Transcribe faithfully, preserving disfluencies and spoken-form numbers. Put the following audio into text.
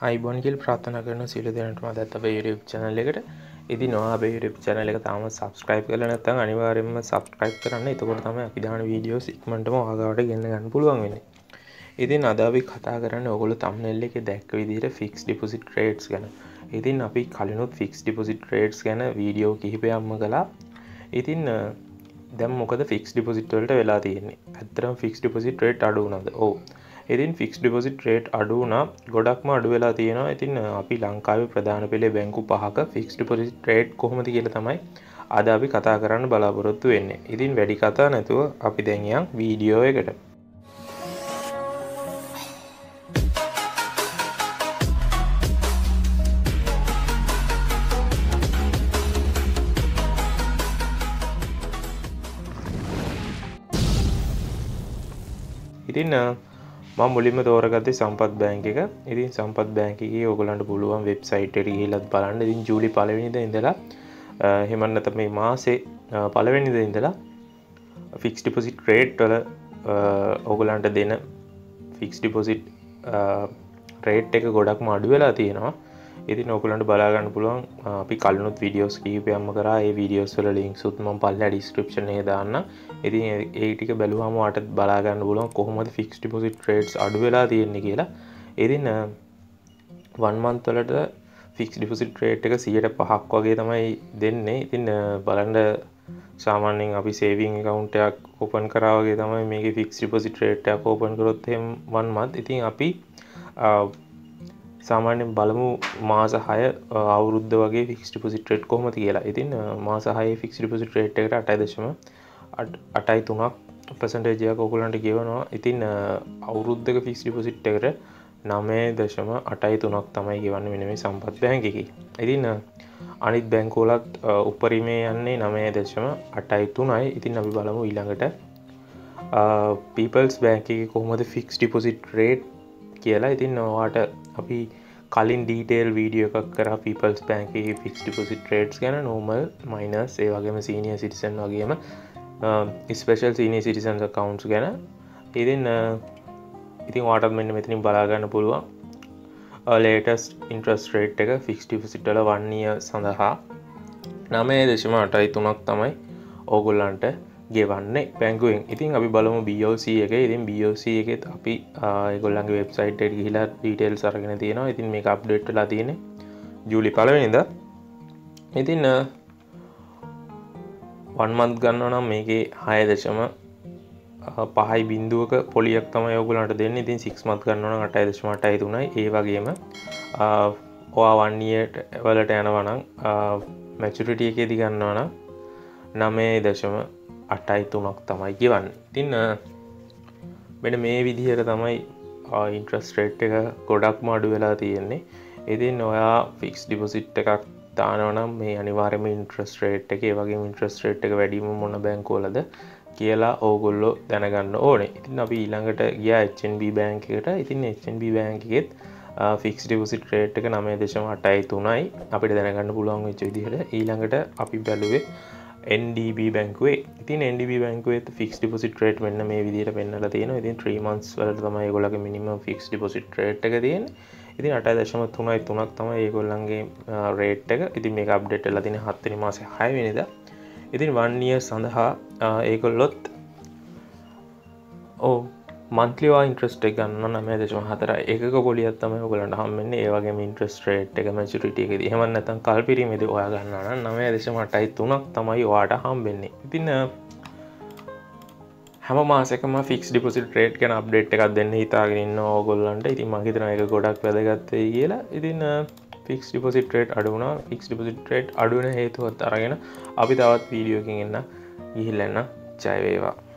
අයිබෝන් කියලා ප්‍රාර්ථනා කරන සියලු දෙනාටම අදත් අපේ YouTube channel එකට. ඉතින් ඔයා අපේ YouTube channel එක තාම subscribe කරලා නැත්නම් අනිවාර්යයෙන්ම subscribe කරන්න. එතකොට තමයි අපි දාන වීඩියෝස් ඉක්මනටම ඔයාලට ගෙන්න ගන්න පුළුවන් වෙන්නේ. ඉතින් අද අපි කතා කරන්නේ ඔයගොල්ලෝ thumbnail එකේ දැක්ක විදිහට fixed deposit rates ගැන. ඉතින් අපි කලිනුත් fixed deposit rates ගැන වීඩියෝ කිහිපයක්ම කළා. ඉතින් දැන් මොකද fixed deposit වලට වෙලා තියෙන්නේ? ඇත්තටම fixed deposit rate අඩු වුණාද? ඔව්. ඉතින් ෆික්ස් ඩිපොසිට් රේට් අඩු වුණා ගොඩක්ම අඩු වෙලා තියෙනවා. ඉතින් අපි ලංකාවේ ප්‍රධාන පෙළේ බැංකු පහක ෆික්ස් ඩිපොසිට් රේට් කොහොමද කියලා තමයි අද අපි කතා කරන්න බලාපොරොත්තු වෙන්නේ. ඉතින් වැඩි කතා නැතුව අපි දැන් යන් වීඩියෝ එකට. ඉතින් මම මුලින්ම තෝරගත්තේ සම්පත් බැංක් එක. ඉතින් සම්පත් බැංක් එකේ ඔයගොල්ලන්ට පුළුවන් වෙබ්සයිට් එකට ගිහිල්ලත් බලන්න. ඉතින් ජූලි පළවෙනිදා ඉඳලා එහෙම නැත්නම් මේ මාසේ පළවෙනිදා ඉඳලා ෆික්ස් ඩිපොසිට් රේට් වල ඔයගොල්ලන්ට දෙන ෆික්ස් ඩිපොසිට් රේට් එක ගොඩක්ම අඩු වෙලා තියෙනවා. ඉතින් ඔයගොල්ලන්ට බලා ගන්න පුළුවන්. අපි කලිනුත් වීඩියෝස් කීපයක්ම කරා. ඒ වීඩියෝස් වල ලින්ක්ස් උත් මම පල්ලා ඩිස්ක්‍රිප්ෂන් එකේ දාන්න. ඉතින් ඒ ටික බැලුවාම ඔයාලට බලා ගන්න පුළුවන් කොහොමද ෆික්ස් ඩිපොසිට් රේට්ස් අඩු වෙලා තියෙන්නේ කියලා. ඉතින් one month වලට ෆික්ස් ඩිපොසිට් රේට් එක සියයට පහක් වගේ තමයි දෙන්නේ. ඉතින් බලන්න සාමාන්‍යයෙන් අපි සේවිං account එකක් open කරා වගේ තමයි මේකේ ෆික්ස් ඩිපොසිට් රේට් එකක් open කරොත් එහෙම one month. ඉතින් අපි සාමාන්‍යයෙන් බලමු මාස හය අවුරුද්ද වගේ ෆික්ස් ඩිපොසිට් රේට් කොහොමද කියලා. ඉතින් මාස හයේ ෆික්ස් ඩිපොසිට් රේට් එකට අටයි දශම අටයි තුනක් percentage එකක් ඔයගොල්ලන්ට ගෙවනවා. ඉතින් අවුරුද්දක ෆික්ස් ඩිපොසිට් එකට නවය දශම අටයි තුනක් තමයි ගෙවන්නේ මෙන්න මේ සම්පත් බැංක් එකේ. ඉතින් අනිත් බැංකු වලත් උපරිමේ යන්නේ නවය දශම අටයි තුනයි. ඉතින් අපි බලමු ඊළඟට People's Bank එකේ කොහොමද ෆික්ස් ඩිපොසිට් රේට් කියලා. ඉතින් ඔයාට අපි කලින් ඩීටේල් වීඩියෝ එකක් කරා People's Bank එකේ ෆික්ස් ඩිපොසිට් රේට්ස් ගැන, normal, minus, ඒ වගේම senior citizen වගේම ස්පෙෂල් සීනියර් සිටිසන්ස් accounts ගැන. ඉතින් ඉතින් ඔයාලට මෙන්න මෙතනින් බලා ගන්න පුළුවන් latest interest rate එක fixed deposit වල one year සඳහා නවය දශම අටයි තුනක් තමයි ඕගොල්ලන්ට ගෙවන්නේ බැංකුවෙන්. ඉතින් අපි බලමු B O C එකේ. ඉතින් B O C එකෙත් අපි ඒගොල්ලන්ගේ වෙබ්සයිට් එකට ගිහිලා ඩීටේල්ස් අරගෙන තියෙනවා. ඉතින් මේක අප්ඩේට් වෙලා තියෙන්නේ ජූලි පළවෙනිදා. ඉතින් one month ගන්නවා නම් මේකේ හය දශම පහයි බිංදුවක පොලියක් තමයි ඔයගොල්ලන්ට දෙන්නේ. ඉතින් six month ගන්නවා නම් අටයි දශම අටයි තුනයි. ඒ වගේම ඔයා one year වලට යනවා නම් maturity එකේදී ගන්නවා නම් නවය දශම අටයි තුනක් තමයි ගෙවන්නේ. ඉතින් මෙන්න මේ විදිහට තමයි interest rate එක ගොඩක්ම අඩු වෙලා තියෙන්නේ. ඉතින් ඔයා fixed deposit එකක් දානවා නම් මේ අනිවාර්යයෙන්ම interest rate එක, ඒ වගේම interest rate එක වැඩිම මොන බැංකුවලද කියලා ඕගොල්ලෝ දැනගන්න ඕනේ. ඉතින් අපි ඊළඟට ගියා H N B bank එකට. ඉතින් H N B bank එකෙත් fixed deposit rate එක නවය දශම අටයි තුනයි අපිට දැනගන්න පුළුවන් වෙච්ච විදිහට. ඊළඟට අපි බැලුවේ N D B බැංකුවේ. ඉතින් N D B බැංකුවේ fixed deposit rate මෙන්න මේ විදිහට පෙන්නලා තියෙනවා. ඉතින් three months වලට තමයි ඒගොල්ලන්ගේ minimum fixed deposit rate එක තියෙන්නේ. ඉතින් අටයි දශම තුනයි තුනක් තමයි ඒගොල්ලන්ගේ රේට් එක. ඉතින් මේක අප්ඩේට් වෙලා තියෙන්නේ හත් වෙනි මාසේ හය වෙනිදා. ඉතින් one year සඳහා ඒගොල්ලොත් ඔව් monthly වා interest එක ගන්නවා නවය දශම හතරයි. එකක පොලියක් තමයි ඔයගොල්ලන්ට හම්බෙන්නේ. ඒ වගේම interest rate එක maturity එකේදී එහෙම නැත්නම් කල්පිරීමේදී ඔයා ගන්නවා නම් නවය දශම අටයි තුනක් තමයි ඔයාට හම්බෙන්නේ. ඉතින් හැම මාසෙකම ෆික්ස් ඩිපොසිට් රේට් ගැන අප්ඩේට් එකක් දෙන්න හිතාගෙන ඉන්නවා ඕගොල්ලන්ට. ඉතින් මම හිතනවා ඒක ගොඩක් වැදගත් වෙයි කියලා. ඉතින් ෆික්ස් ඩිපොසිට් රේට් අඩු වුණා. ෆික්ස් ඩිපොසිට් රේට් අඩු වෙන හේතුවත් අරගෙන අපි තවත් වීඩියෝ එකකින් එන්න ගිහිල්ලා එන්න. ජය වේවා.